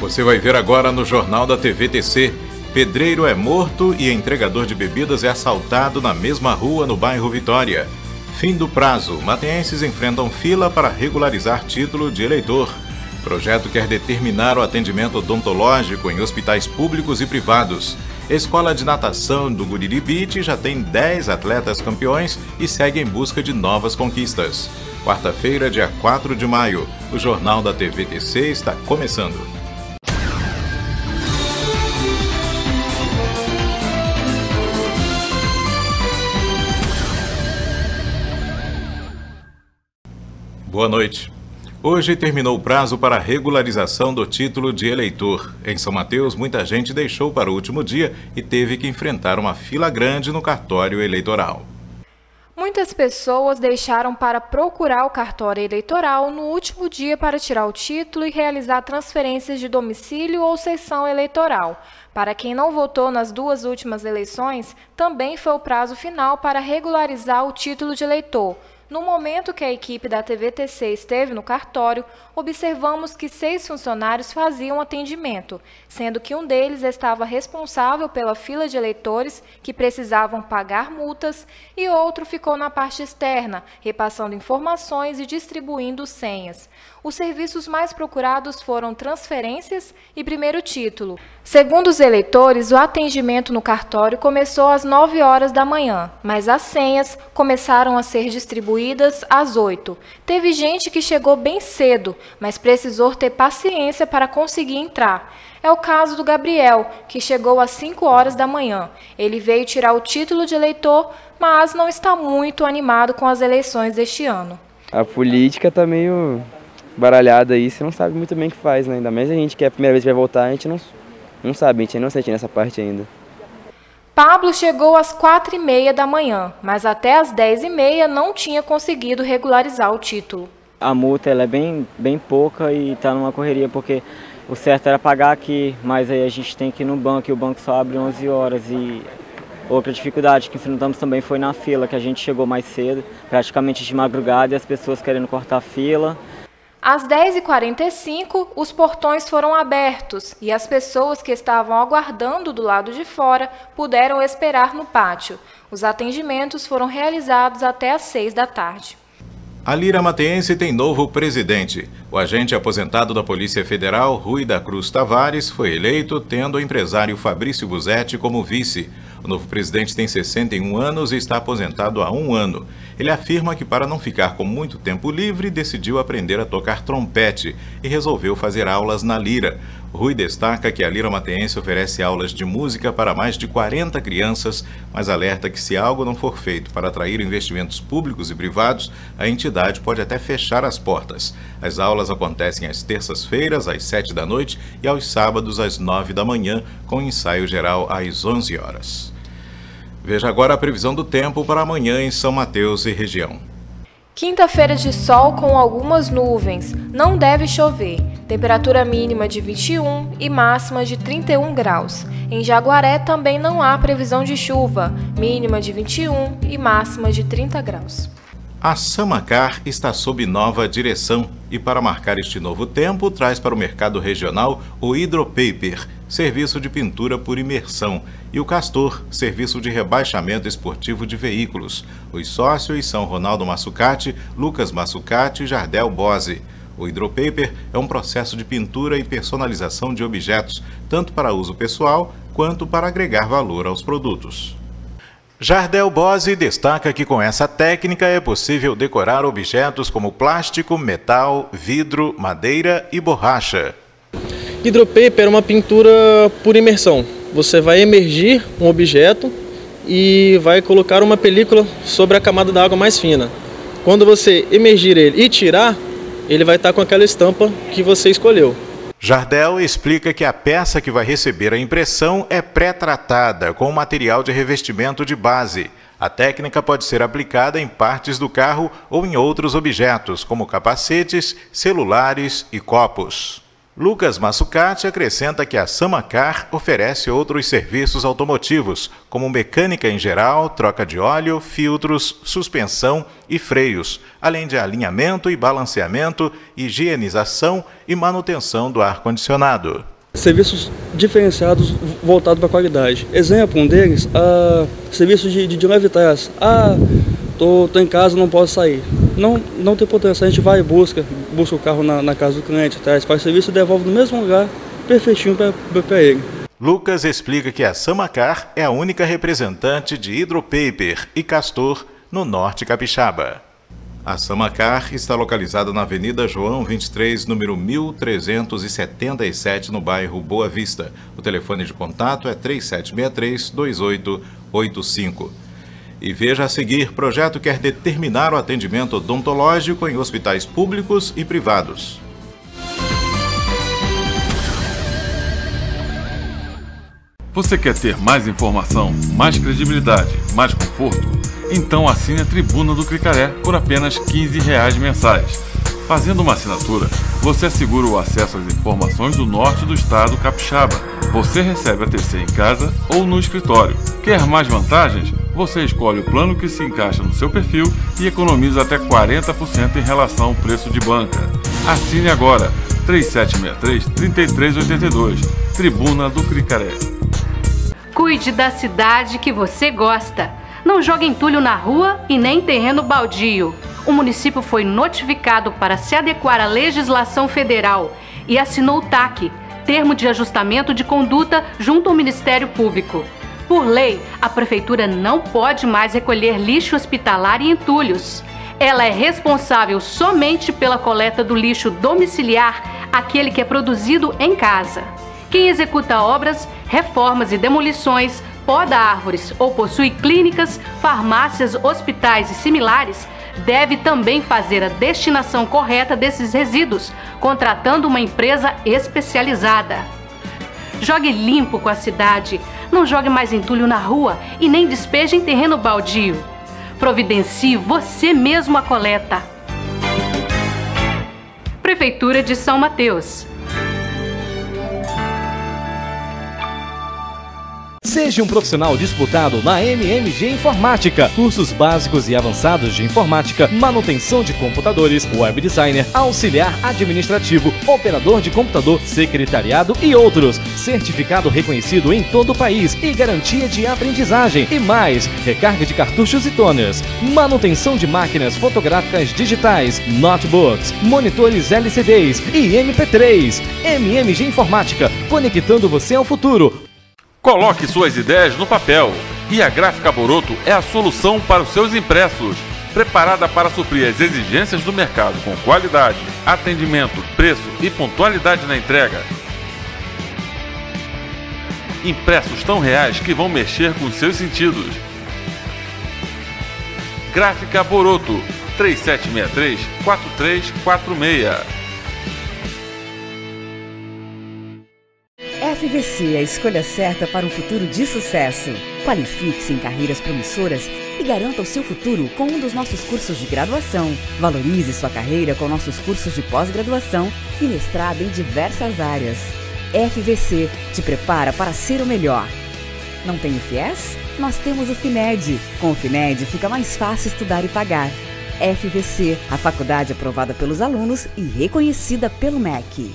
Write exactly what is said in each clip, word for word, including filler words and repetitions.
Você vai ver agora no Jornal da T V T C. Pedreiro é morto e entregador de bebidas é assaltado na mesma rua no bairro Vitória. Fim do prazo. Mateenses enfrentam fila para regularizar título de eleitor. Projeto quer determinar o atendimento odontológico em hospitais públicos e privados. Escola de natação do Guriri Beach já tem dez atletas campeões e segue em busca de novas conquistas. Quarta-feira, dia quatro de maio. O Jornal da T V T C está começando. Boa noite. Hoje terminou o prazo para a regularização do título de eleitor. Em São Mateus, muita gente deixou para o último dia e teve que enfrentar uma fila grande no cartório eleitoral. Muitas pessoas deixaram para procurar o cartório eleitoral no último dia para tirar o título e realizar transferências de domicílio ou sessão eleitoral. Para quem não votou nas duas últimas eleições, também foi o prazo final para regularizar o título de eleitor. No momento que a equipe da T V T C esteve no cartório, observamos que seis funcionários faziam atendimento, sendo que um deles estava responsável pela fila de eleitores que precisavam pagar multas e outro ficou na parte externa, repassando informações e distribuindo senhas. Os serviços mais procurados foram transferências e primeiro título. Segundo os eleitores, o atendimento no cartório começou às nove horas da manhã, mas as senhas começaram a ser distribuídas às oito. Teve gente que chegou bem cedo, mas precisou ter paciência para conseguir entrar. É o caso do Gabriel, que chegou às cinco horas da manhã. Ele veio tirar o título de eleitor, mas não está muito animado com as eleições deste ano. A política está meio baralhada aí, você não sabe muito bem o que faz, né? Ainda mais a gente que é a primeira vez que vai votar, a gente não, não sabe, a gente é inocente nessa parte ainda. Pablo chegou às quatro e meia da manhã, mas até às dez e meia não tinha conseguido regularizar o título. A multa ela é bem, bem pouca e está numa correria, porque o certo era pagar aqui, mas aí a gente tem que ir no banco e o banco só abre onze horas. E outra dificuldade que enfrentamos também foi na fila, que a gente chegou mais cedo, praticamente de madrugada, e as pessoas querendo cortar a fila. Às dez e quarenta e cinco, os portões foram abertos e as pessoas que estavam aguardando do lado de fora puderam esperar no pátio. Os atendimentos foram realizados até às seis da tarde. A Lira Mateense tem novo presidente. O agente aposentado da Polícia Federal, Rui da Cruz Tavares, foi eleito, tendo o empresário Fabrício Buzetti como vice. O novo presidente tem sessenta e um anos e está aposentado há um ano. Ele afirma que, para não ficar com muito tempo livre, decidiu aprender a tocar trompete e resolveu fazer aulas na Lira. Rui destaca que a Lira Mateense oferece aulas de música para mais de quarenta crianças, mas alerta que, se algo não for feito para atrair investimentos públicos e privados, a entidade pode até fechar as portas. As aulas acontecem às terças-feiras, às sete da noite, e aos sábados, às nove da manhã, com ensaio geral às onze horas. Veja agora a previsão do tempo para amanhã em São Mateus e região. Quinta-feira de sol com algumas nuvens, não deve chover. Temperatura mínima de vinte e um e máxima de trinta e um graus. Em Jaguaré também não há previsão de chuva, mínima de vinte e um e máxima de trinta graus. A Samacar está sob nova direção e, para marcar este novo tempo, traz para o mercado regional o Hydropaper, serviço de pintura por imersão, e o Castor, serviço de rebaixamento esportivo de veículos. Os sócios são Ronaldo Massucati, Lucas Massucati e Jardel Bose. O Hydropaper é um processo de pintura e personalização de objetos, tanto para uso pessoal quanto para agregar valor aos produtos. Jardel Bose destaca que com essa técnica é possível decorar objetos como plástico, metal, vidro, madeira e borracha. Hydropaper é uma pintura por imersão. Você vai emergir um objeto e vai colocar uma película sobre a camada da água mais fina. Quando você emergir ele e tirar, ele vai estar com aquela estampa que você escolheu. Jardel explica que a peça que vai receber a impressão é pré-tratada com material de revestimento de base. A técnica pode ser aplicada em partes do carro ou em outros objetos, como capacetes, celulares e copos. Lucas Massucati acrescenta que a Samacar oferece outros serviços automotivos, como mecânica em geral, troca de óleo, filtros, suspensão e freios, além de alinhamento e balanceamento, higienização e manutenção do ar-condicionado. serviços diferenciados voltados para a qualidade. Exemplo, um deles, a serviço de, de, de levitas. Ah, tô, tô em casa, não posso sair. Não, não tem importância, a gente vai e busca, busca o carro na, na casa do cliente, traz, faz serviço e devolve no mesmo lugar, perfeitinho para ele. Lucas explica que a Samacar é a única representante de Hidropaper e Castor no Norte Capixaba. A Samacar está localizada na Avenida João vinte e três, número mil trezentos e setenta e sete, no bairro Boa Vista. O telefone de contato é três sete seis três, dois oito oito cinco. E veja a seguir, projeto quer determinar o atendimento odontológico em hospitais públicos e privados. Você quer ter mais informação, mais credibilidade, mais conforto? Então assine a Tribuna do Cricaré por apenas quinze reais mensais. Fazendo uma assinatura, você assegura o acesso às informações do norte do estado capixaba. Você recebe a T C em casa ou no escritório. Quer mais vantagens? Você escolhe o plano que se encaixa no seu perfil e economiza até quarenta por cento em relação ao preço de banca. Assine agora, três sete seis três, três três oito dois, Tribuna do Cricaré. Cuide da cidade que você gosta. Não jogue entulho na rua e nem em terreno baldio. O município foi notificado para se adequar à legislação federal e assinou o T A C, Termo de Ajustamento de Conduta, junto ao Ministério Público. Por lei, a Prefeitura não pode mais recolher lixo hospitalar e entulhos. Ela é responsável somente pela coleta do lixo domiciliar, aquele que é produzido em casa. Quem executa obras, reformas e demolições, poda árvores ou possui clínicas, farmácias, hospitais e similares, deve também fazer a destinação correta desses resíduos, contratando uma empresa especializada. Jogue limpo com a cidade, não jogue mais entulho na rua e nem despeje em terreno baldio. Providencie você mesmo a coleta. Prefeitura de São Mateus. Seja um profissional disputado na M M G Informática. Cursos básicos e avançados de informática, manutenção de computadores, web designer, auxiliar administrativo, operador de computador, secretariado e outros. Certificado reconhecido em todo o país e garantia de aprendizagem. E mais, recarga de cartuchos e toners, manutenção de máquinas fotográficas digitais, notebooks, monitores L C Ds e M P três. M M G Informática, conectando você ao futuro. Coloque suas ideias no papel e a Gráfica Boroto é a solução para os seus impressos. Preparada para suprir as exigências do mercado com qualidade, atendimento, preço e pontualidade na entrega. Impressos tão reais que vão mexer com os seus sentidos. Gráfica Boroto, três sete seis três, quatro três quatro seis. F V C é a escolha certa para um futuro de sucesso. Qualifique-se em carreiras promissoras e garanta o seu futuro com um dos nossos cursos de graduação. Valorize sua carreira com nossos cursos de pós-graduação e mestrado em diversas áreas. F V C te prepara para ser o melhor. Não tem o FIES? Nós temos o FINED. Com o FINED fica mais fácil estudar e pagar. F V C, a faculdade aprovada pelos alunos e reconhecida pelo M E C.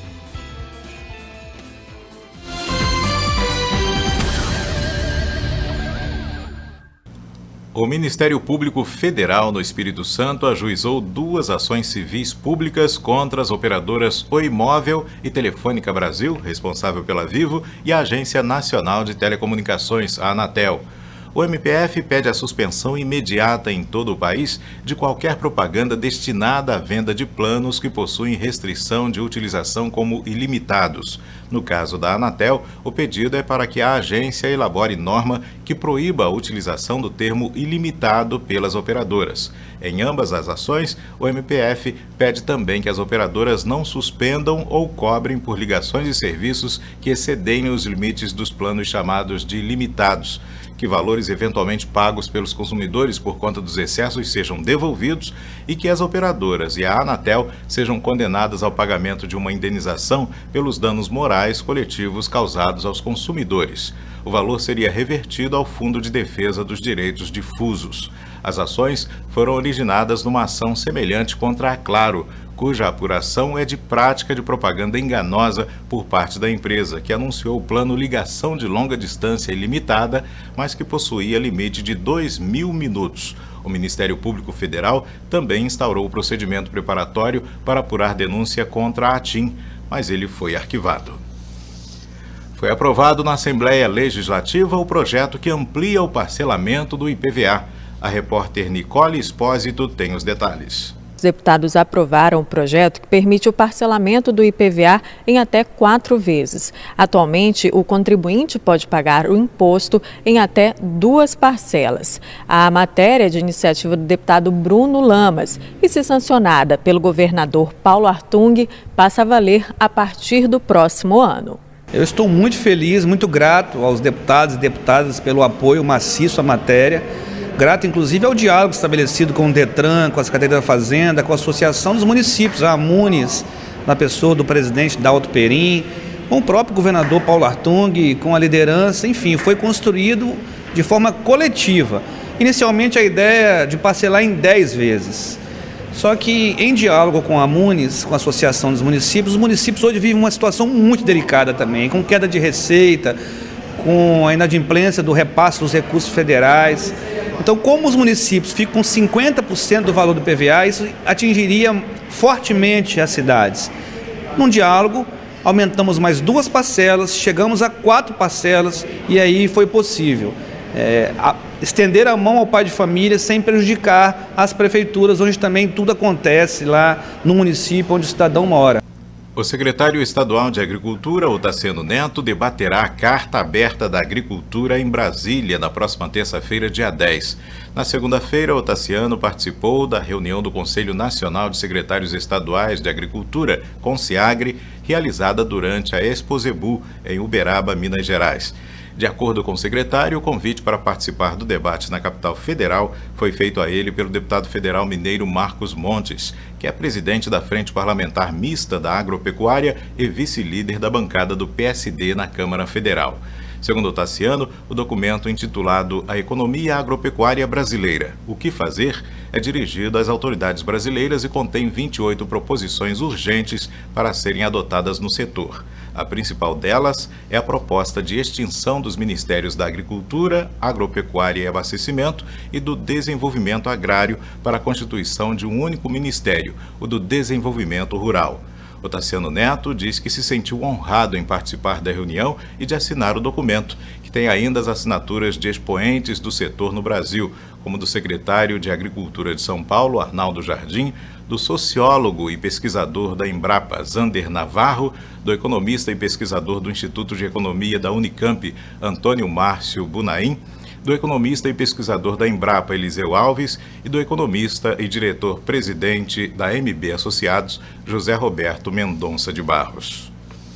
O Ministério Público Federal no Espírito Santo ajuizou duas ações civis públicas contra as operadoras Oi Móvel e Telefônica Brasil, responsável pela Vivo, e a Agência Nacional de Telecomunicações, a Anatel. O M P F pede a suspensão imediata em todo o país de qualquer propaganda destinada à venda de planos que possuem restrição de utilização como ilimitados. No caso da Anatel, o pedido é para que a agência elabore norma que proíba a utilização do termo ilimitado pelas operadoras. Em ambas as ações, o M P F pede também que as operadoras não suspendam ou cobrem por ligações de serviços que excedem os limites dos planos chamados de limitados, que valores eventualmente pagos pelos consumidores por conta dos excessos sejam devolvidos e que as operadoras e a Anatel sejam condenadas ao pagamento de uma indenização pelos danos morais coletivos causados aos consumidores. O valor seria revertido ao Fundo de Defesa dos Direitos Difusos. As ações foram originadas numa ação semelhante contra a Claro, cuja apuração é de prática de propaganda enganosa por parte da empresa, que anunciou o plano ligação de longa distância ilimitada, mas que possuía limite de dois mil minutos. O Ministério Público Federal também instaurou o procedimento preparatório para apurar denúncia contra a TIM, mas ele foi arquivado. Foi aprovado na Assembleia Legislativa o projeto que amplia o parcelamento do I P V A. A repórter Nicole Espósito tem os detalhes. Os deputados aprovaram o projeto que permite o parcelamento do I P V A em até quatro vezes. Atualmente, o contribuinte pode pagar o imposto em até duas parcelas. A matéria é de iniciativa do deputado Bruno Lamas e, se sancionada pelo governador Paulo Artung, passa a valer a partir do próximo ano. Eu estou muito feliz, muito grato aos deputados e deputadas pelo apoio maciço à matéria. Grato, inclusive, ao diálogo estabelecido com o Detran, com a Secretaria da Fazenda, com a Associação dos Municípios, a AMUNES, na pessoa do presidente Dalto Perim, com o próprio governador Paulo Artung, com a liderança, enfim, foi construído de forma coletiva. Inicialmente, a ideia de parcelar em dez vezes. Só que, em diálogo com a AMUNES, com a Associação dos Municípios, os municípios hoje vivem uma situação muito delicada também, com queda de receita, com a inadimplência do repasse dos recursos federais. Então, como os municípios ficam com cinquenta por cento do valor do I P V A, isso atingiria fortemente as cidades. Num diálogo, aumentamos mais duas parcelas, chegamos a quatro parcelas e aí foi possível é, a, estender a mão ao pai de família sem prejudicar as prefeituras, onde também tudo acontece lá no município onde o cidadão mora. O secretário estadual de Agricultura, Otaciano Neto, debaterá a Carta Aberta da Agricultura em Brasília na próxima terça-feira, dia dez. Na segunda-feira, Otaciano participou da reunião do Conselho Nacional de Secretários Estaduais de Agricultura, CONSEAGRE, realizada durante a Exposebu, em Uberaba, Minas Gerais. De acordo com o secretário, o convite para participar do debate na capital federal foi feito a ele pelo deputado federal mineiro Marcos Montes, que é presidente da Frente Parlamentar Mista da Agropecuária e vice-líder da bancada do P S D na Câmara Federal. Segundo Otaciano, o documento intitulado A Economia Agropecuária Brasileira, O que Fazer, é dirigido às autoridades brasileiras e contém vinte e oito proposições urgentes para serem adotadas no setor. A principal delas é a proposta de extinção dos Ministérios da Agricultura, Agropecuária e Abastecimento e do Desenvolvimento Agrário para a constituição de um único ministério, o do Desenvolvimento Rural. Otaciano Neto diz que se sentiu honrado em participar da reunião e de assinar o documento, que tem ainda as assinaturas de expoentes do setor no Brasil, como do secretário de Agricultura de São Paulo, Arnaldo Jardim, do sociólogo e pesquisador da Embrapa, Zander Navarro, do economista e pesquisador do Instituto de Economia da Unicamp, Antônio Márcio Bunaim, do economista e pesquisador da Embrapa, Eliseu Alves, e do economista e diretor-presidente da M B Associados, José Roberto Mendonça de Barros.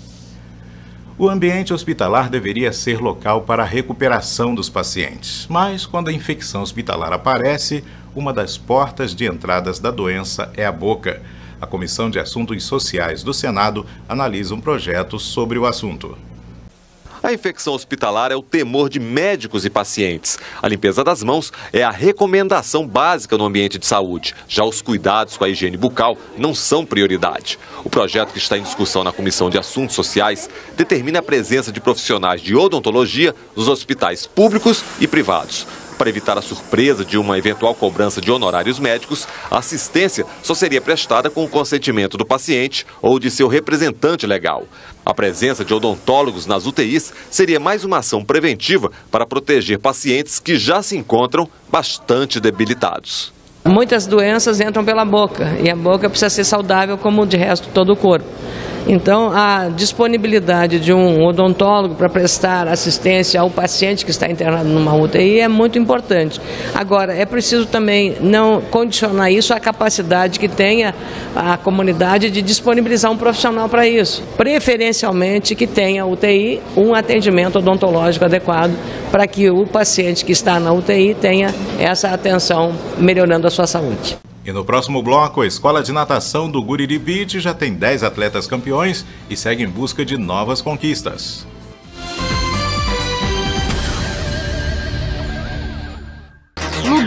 O ambiente hospitalar deveria ser local para a recuperação dos pacientes, mas quando a infecção hospitalar aparece, uma das portas de entradas da doença é a boca. A Comissão de Assuntos Sociais do Senado analisa um projeto sobre o assunto. A infecção hospitalar é o temor de médicos e pacientes. A limpeza das mãos é a recomendação básica no ambiente de saúde. Já os cuidados com a higiene bucal não são prioridade. O projeto que está em discussão na Comissão de Assuntos Sociais determina a presença de profissionais de odontologia nos hospitais públicos e privados. Para evitar a surpresa de uma eventual cobrança de honorários médicos, a assistência só seria prestada com o consentimento do paciente ou de seu representante legal. A presença de odontólogos nas U T Is seria mais uma ação preventiva para proteger pacientes que já se encontram bastante debilitados. Muitas doenças entram pela boca e a boca precisa ser saudável como de resto todo o corpo. Então, a disponibilidade de um odontólogo para prestar assistência ao paciente que está internado numa U T I é muito importante. Agora, é preciso também não condicionar isso à capacidade que tenha a comunidade de disponibilizar um profissional para isso. Preferencialmente que tenha U T I um atendimento odontológico adequado para que o paciente que está na U T I tenha essa atenção melhorando a sua saúde. E no próximo bloco, a Escola de Natação do Guriri Beach já tem dez atletas campeões e segue em busca de novas conquistas. Lugar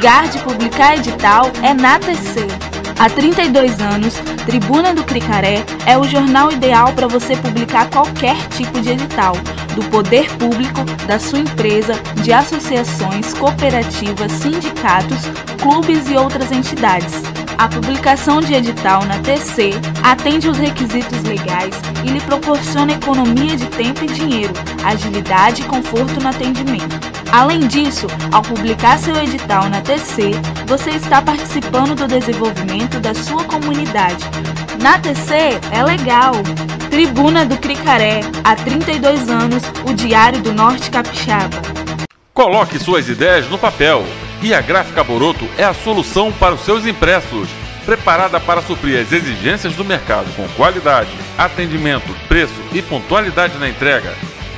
lugar de publicar edital é na T C. Há trinta e dois anos, Tribuna do Cricaré é o jornal ideal para você publicar qualquer tipo de edital, do poder público, da sua empresa, de associações, cooperativas, sindicatos, clubes e outras entidades. A publicação de edital na T C atende aos requisitos legais e lhe proporciona economia de tempo e dinheiro, agilidade e conforto no atendimento. Além disso, ao publicar seu edital na T C, você está participando do desenvolvimento da sua comunidade. Na T C é legal! Tribuna do Cricaré, há trinta e dois anos, o Diário do Norte Capixaba. Coloque suas ideias no papel e a Gráfica Boroto é a solução para os seus impressos. Preparada para suprir as exigências do mercado com qualidade, atendimento, preço e pontualidade na entrega.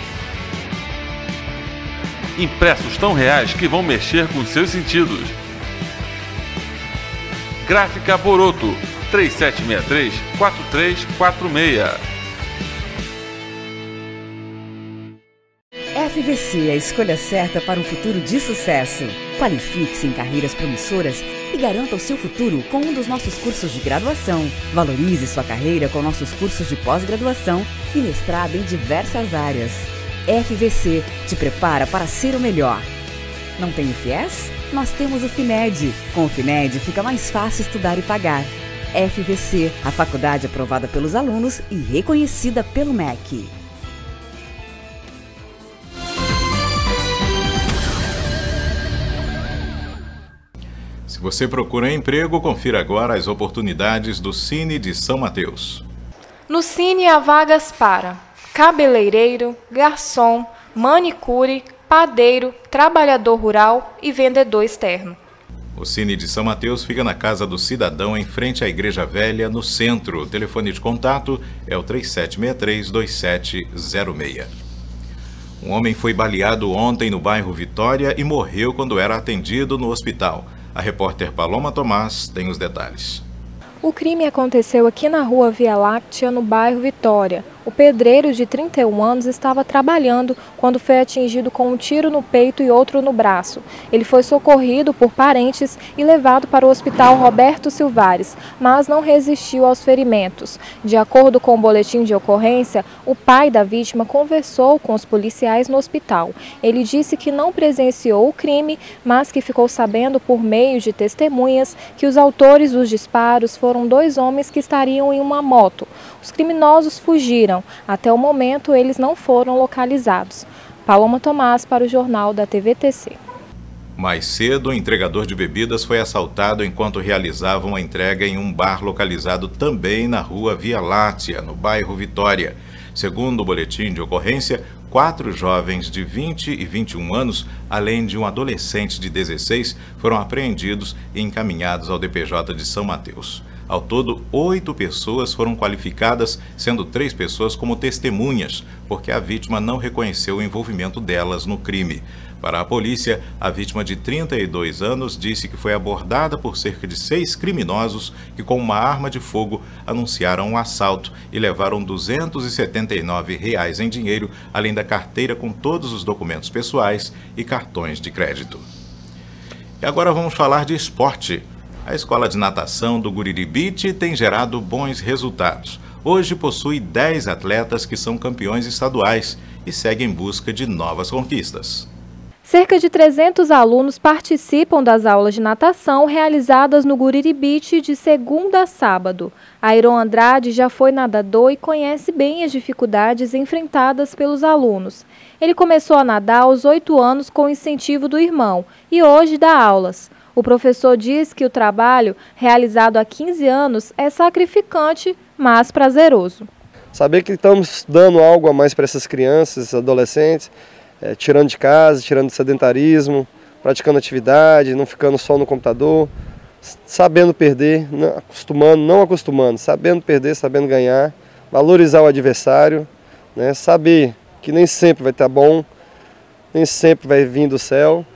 Impressos tão reais que vão mexer com seus sentidos. Gráfica Boroto, três sete seis três, quatro três quatro seis. F V C é a escolha certa para um futuro de sucesso. Qualifique-se em carreiras promissoras e garanta o seu futuro com um dos nossos cursos de graduação. Valorize sua carreira com nossos cursos de pós-graduação e mestrado em diversas áreas. F V C te prepara para ser o melhor. Não tem o FIES? Nós temos o FINED. Com o FINED fica mais fácil estudar e pagar. F V C, a faculdade aprovada pelos alunos e reconhecida pelo M E C. Se você procura emprego, confira agora as oportunidades do Cine de São Mateus. No Cine há vagas para cabeleireiro, garçom, manicure, padeiro, trabalhador rural e vendedor externo. O Cine de São Mateus fica na Casa do Cidadão, em frente à Igreja Velha, no centro. O telefone de contato é o três sete seis três, dois sete zero seis. Um homem foi baleado ontem no bairro Vitória e morreu quando era atendido no hospital. A repórter Paloma Tomás tem os detalhes. O crime aconteceu aqui na rua Via Láctea, no bairro Vitória. O pedreiro, de trinta e um anos, estava trabalhando quando foi atingido com um tiro no peito e outro no braço. Ele foi socorrido por parentes e levado para o Hospital Roberto Silvares, mas não resistiu aos ferimentos. De acordo com o boletim de ocorrência, o pai da vítima conversou com os policiais no hospital. Ele disse que não presenciou o crime, mas que ficou sabendo por meio de testemunhas que os autores dos disparos foram dois homens que estariam em uma moto. Os criminosos fugiram. Até o momento, eles não foram localizados. Paloma Tomás para o Jornal da T V T C. Mais cedo, o entregador de bebidas foi assaltado enquanto realizava uma entrega em um bar localizado também na rua Via Láctea, no bairro Vitória. Segundo o boletim de ocorrência, quatro jovens de vinte e vinte e um anos, além de um adolescente de dezesseis, foram apreendidos e encaminhados ao D P J de São Mateus. Ao todo, oito pessoas foram qualificadas, sendo três pessoas como testemunhas, porque a vítima não reconheceu o envolvimento delas no crime. Para a polícia, a vítima de trinta e dois anos disse que foi abordada por cerca de seis criminosos que, com uma arma de fogo, anunciaram um assalto e levaram duzentos e setenta e nove reais em dinheiro, além da carteira com todos os documentos pessoais e cartões de crédito. E agora vamos falar de esporte. A escola de natação do Guriri Beach tem gerado bons resultados. Hoje possui dez atletas que são campeões estaduais e segue em busca de novas conquistas. Cerca de trezentos alunos participam das aulas de natação realizadas no Guriri Beach de segunda a sábado. Airon Andrade já foi nadador e conhece bem as dificuldades enfrentadas pelos alunos. Ele começou a nadar aos oito anos com o incentivo do irmão e hoje dá aulas. O professor diz que o trabalho, realizado há quinze anos, é sacrificante, mas prazeroso. Saber que estamos dando algo a mais para essas crianças, adolescentes, é, tirando de casa, tirando do sedentarismo, praticando atividade, não ficando só no computador, sabendo perder, não acostumando, não acostumando, sabendo perder, sabendo ganhar, valorizar o adversário, né, saber que nem sempre vai estar bom, nem sempre vai vir do céu.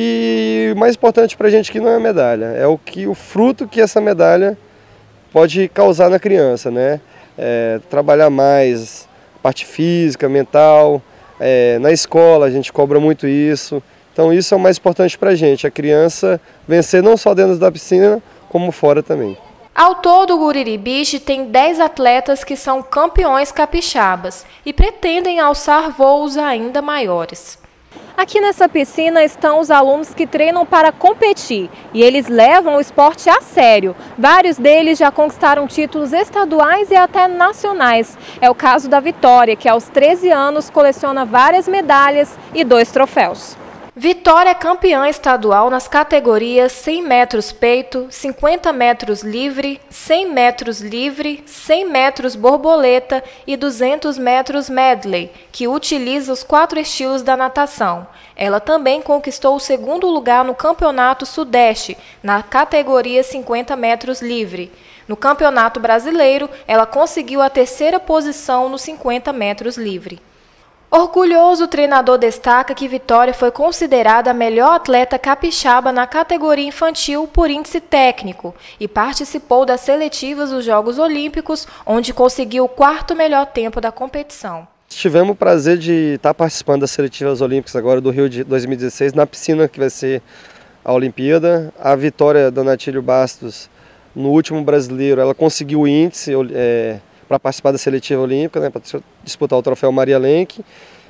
E o mais importante para a gente aqui não é a medalha, é o, que, o fruto que essa medalha pode causar na criança, né? É, trabalhar mais a parte física, mental, é, na escola a gente cobra muito isso, Então isso é o mais importante para a gente, a criança vencer não só dentro da piscina, como fora também. Ao todo, o Guriri Beach tem dez atletas que são campeões capixabas e pretendem alçar voos ainda maiores. Aqui nessa piscina estão os alunos que treinam para competir e eles levam o esporte a sério. Vários deles já conquistaram títulos estaduais e até nacionais. É o caso da Vitória, que aos treze anos coleciona várias medalhas e dois troféus. Vitória é campeã estadual nas categorias cem metros peito, cinquenta metros livre, cem metros livre, cem metros borboleta e duzentos metros medley, que utiliza os quatro estilos da natação. Ela também conquistou o segundo lugar no Campeonato Sudeste, na categoria cinquenta metros livre. No Campeonato Brasileiro, ela conseguiu a terceira posição nos cinquenta metros livre. Orgulhoso, o treinador destaca que Vitória foi considerada a melhor atleta capixaba na categoria infantil por índice técnico e participou das seletivas dos Jogos Olímpicos, onde conseguiu o quarto melhor tempo da competição. Tivemos o prazer de estar participando das seletivas olímpicas agora do Rio de dois mil e dezesseis, na piscina que vai ser a Olimpíada. A Vitória da Natílio Bastos, no último brasileiro, ela conseguiu o índice é, para participar da seletiva olímpica, né, para disputar o troféu Maria Lenk.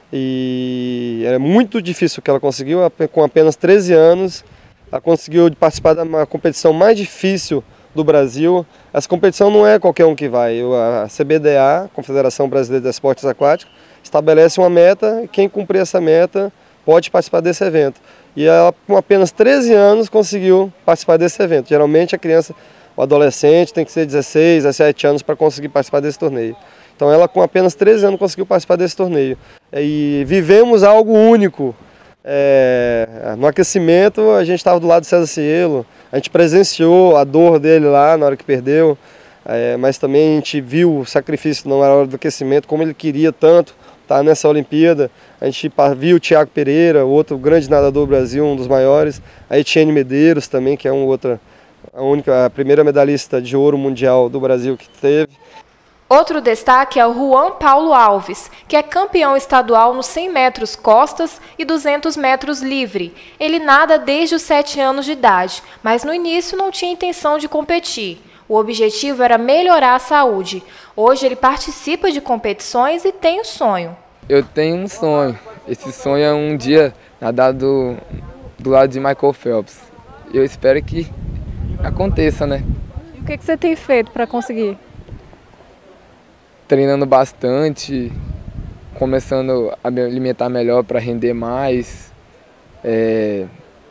E é muito difícil o que ela conseguiu, com apenas treze anos, ela conseguiu participar da uma competição mais difícil do Brasil. Essa competição não é qualquer um que vai, a C B D A, Confederação Brasileira de Esportes Aquáticos, estabelece uma meta e quem cumprir essa meta pode participar desse evento. E ela, com apenas treze anos, conseguiu participar desse evento. Geralmente a criança, o adolescente tem que ser dezesseis, dezessete anos para conseguir participar desse torneio. Então ela com apenas treze anos conseguiu participar desse torneio. E vivemos algo único. É, no aquecimento a gente estava do lado do César Cielo, a gente presenciou a dor dele lá na hora que perdeu, é, mas também a gente viu o sacrifício na hora do aquecimento, como ele queria tanto estar nessa Olimpíada. A gente viu o Thiago Pereira, outro grande nadador do Brasil, um dos maiores, a Etienne Medeiros também, que é um outra, a, única, a primeira medalhista de ouro mundial do Brasil que teve. Outro destaque é o Juan Paulo Alves, que é campeão estadual nos cem metros costas e duzentos metros livre. Ele nada desde os sete anos de idade, mas no início não tinha intenção de competir. O objetivo era melhorar a saúde. Hoje ele participa de competições e tem um sonho. Eu tenho um sonho. Esse sonho é um dia nadar do, do lado de Michael Phelps. Eu espero que aconteça, né? E o que, que você tem feito para conseguir? Treinando bastante, começando a me alimentar melhor para render mais, é,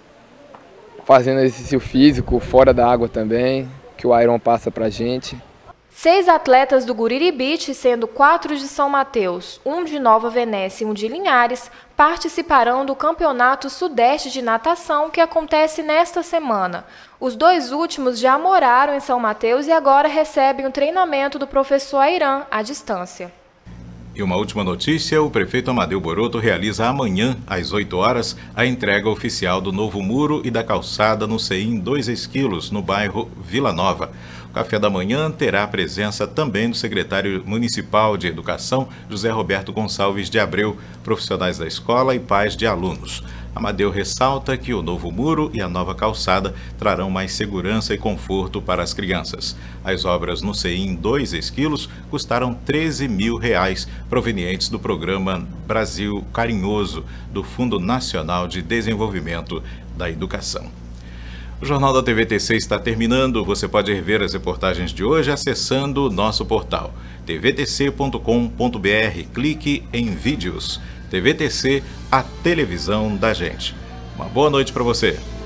fazendo exercício físico fora da água também, que o Iron passa para a gente. Seis atletas do Guriri Beach, sendo quatro de São Mateus, um de Nova Venécia e um de Linhares, participarão do Campeonato Sudeste de Natação, que acontece nesta semana. Os dois últimos já moraram em São Mateus e agora recebem o treinamento do professor Airan à distância. E uma última notícia, o prefeito Amadeu Boroto realiza amanhã, às oito horas, a entrega oficial do novo muro e da calçada no C I M dois Esquilos, no bairro Vila Nova. O café da manhã terá a presença também do secretário municipal de Educação, José Roberto Gonçalves de Abreu, profissionais da escola e pais de alunos. Amadeu ressalta que o novo muro e a nova calçada trarão mais segurança e conforto para as crianças. As obras no C I M dois Esquilos custaram treze mil reais, provenientes do programa Brasil Carinhoso, do Fundo Nacional de Desenvolvimento da Educação. O Jornal da T V T C está terminando. Você pode rever as reportagens de hoje acessando o nosso portal t v t c ponto com ponto b r. Clique em vídeos. T V T C, a televisão da gente. Uma boa noite para você.